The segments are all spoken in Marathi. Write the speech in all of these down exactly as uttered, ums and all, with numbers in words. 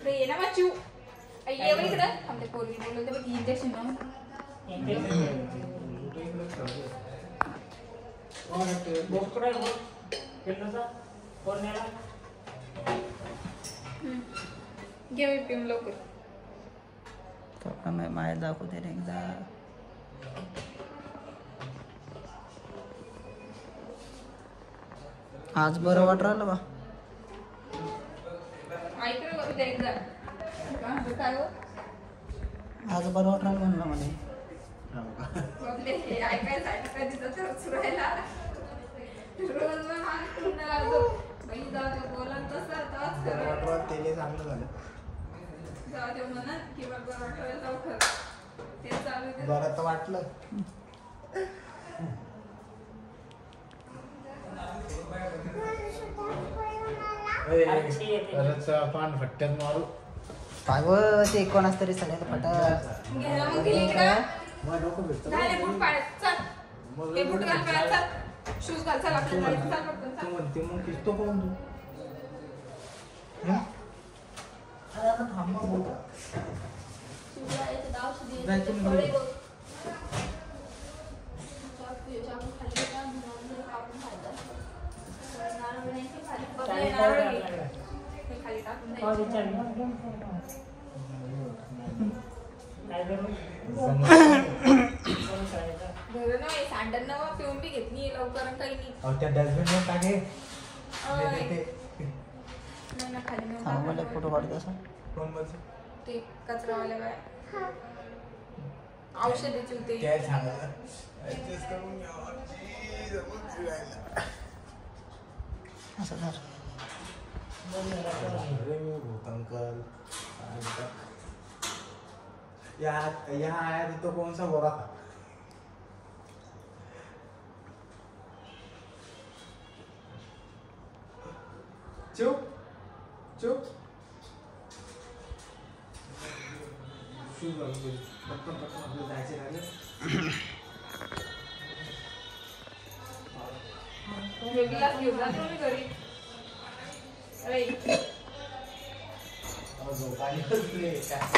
इकडे ये ना वाचू ये बघ इकडे आमच्या पोरगी बोलवते बघ इंजेक्शन ना बोकडा केलंसा कोणाला घे मी पिऊन लवकर पप्पा मी माय दाखवते रे एकदा आज बरं वाट राहिलं बा ऐक रे बघू दे एकदा काय हो आज बरं वाट राहिलं म्हणलं मला बापरे हे ऐकायसाठी कधी तर सुरायला रोज मग मागे पूर्ण लागतो बाई जाऊ दे बोलत तसं आताच खरं वाटवा तेले चांगलं झालं जाऊ दे म्हणा की बाबा वाटवायला जाऊ खरं ते चालू आहे बरं तर वाटलं पान फट्ट्यात मारू काय व ते कोणाच तरी सगळ्यात फटा घे ना मग इकडं मग डोकं भेटतं झाले बूट पाळत चल हे बूट घाल पाळत चल शूज घाल चल आपल्या गाडीत चल पटकन तू चल म्हणते मग किस्तो पाहून तू थांबा बोल तुला एक दाव सुधी जायचं नाही. थोडे बघ चाकू चाकू खाली का म्हणून कापून खायचा नारळ बनायचे खाली बघ नारळ घे हे खाली टाकून काय द्यायचं विचार काय करू कोण करायचं घरी ना हे सँडल ना पिऊन बी घेतली लवकर आणि काही नाही अहो त्या डस्टबिन वर टाके अय. ते- ते- नाही ना खाली नेऊन मला टाकायला फोटो काढत असं कोण बस ते कचरावाल्या बाय औषधाची होते काय सांगा ऍडजस्ट करून घ्यावं. जी, जमून फिरायला. असं धर अरे मी भूत अंकल यहाँ यहाँ आया तो कौन सा गोरा था चुप चुप शूज घालून घे. पटकन पटकन आपलं जायचे राहिले हे गिलास घेऊन जातो मी घरी अरे अहो, झोपायला बसले. काय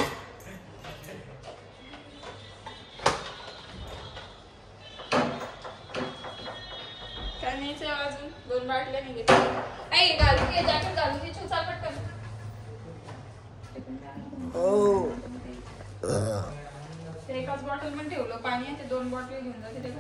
काय न्यायचं अजून दोन बाटल्या नाही घेतल्या ऐ घालून घे जॅकेट घालून घे चल पटकन ओ ते एकाच बॉटल पण ठेवलं पाणी आहे ते दोन बॉटल घेऊन जा तिथे